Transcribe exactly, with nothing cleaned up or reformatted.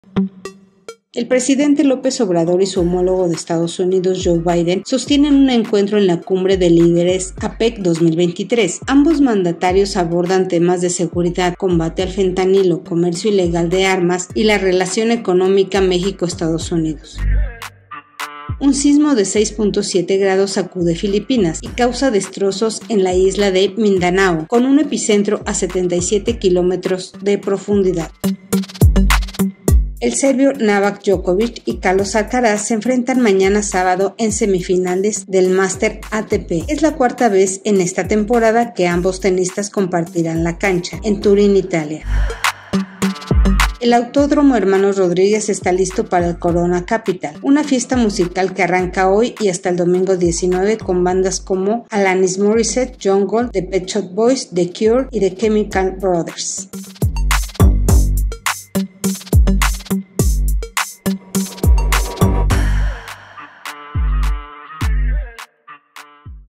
El presidente López Obrador y su homólogo de Estados Unidos, Joe Biden, sostienen un encuentro en la Cumbre de Líderes APEC dos mil veintitrés. Ambos mandatarios abordan temas de seguridad, combate al fentanilo, comercio ilegal de armas y la relación económica México-Estados Unidos. Un sismo de seis punto siete grados sacude Filipinas y causa destrozos en la isla de Mindanao, con un epicentro a setenta y siete kilómetros de profundidad. El serbio Novak Djokovic y Carlos Alcaraz se enfrentan mañana sábado en semifinales del Master A T P. Es la cuarta vez en esta temporada que ambos tenistas compartirán la cancha, en Turín, Italia. El Autódromo Hermanos Rodríguez está listo para el Corona Capital, una fiesta musical que arranca hoy y hasta el domingo diecinueve con bandas como Alanis Morissette, Jungle, The Pet Shop Boys, The Cure y The Chemical Brothers.